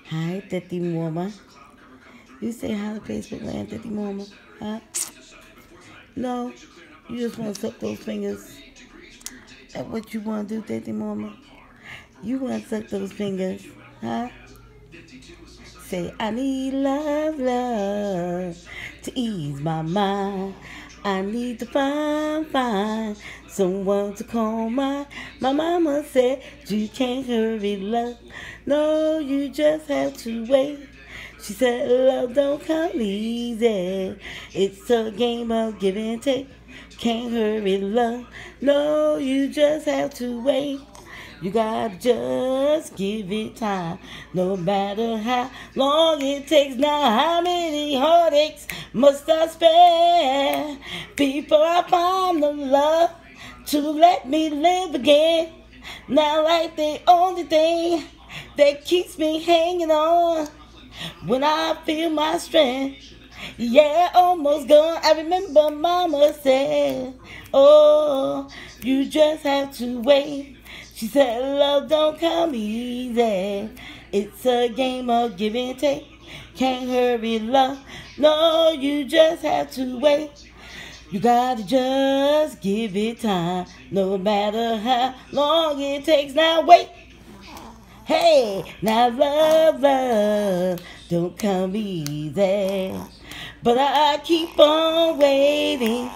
Hi, Teti Mama. You say hi to Facebook land, Teti Mama. Huh? No, you just want to suck those fingers. That's what you want to do, Teti Mama. You want to suck those fingers, huh? Say, I need love, love to ease my mind. I need to find someone to call my mama said you can't hurry love. No, you just have to wait. She said love don't come easy. It's a game of give and take. Can't hurry love. No, you just have to wait. You gotta just give it time, no matter how long it takes. Now, how many heartaches must I spare before I find the love to let me live again? Now, like the only thing that keeps me hanging on when I feel my strength. Yeah, almost gone. I remember Mama said, oh, you just have to wait. She said, love don't come easy. It's a game of give and take. Can't hurry love. No, you just have to wait. You gotta just give it time, no matter how long it takes. Now wait. Hey, now love don't come easy. But I keep on waiting,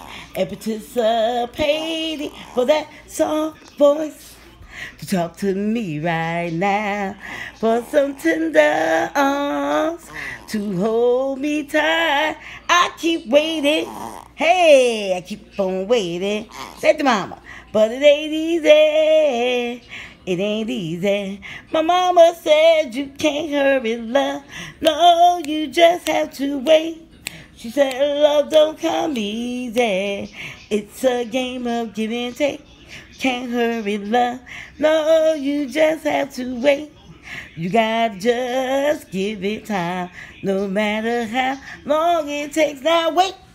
anticipating for that soft voice to talk to me right now. For some tender arms to hold me tight. I keep waiting. Hey, I keep on waiting. Say to mama, but it ain't easy. It ain't easy. My mama said you can't hurry love. No, you just have to wait. She said love don't come easy. It's a game of give and take. Can't hurry love. No, you just have to wait. You gotta just give it time, no matter how long it takes. Now wait.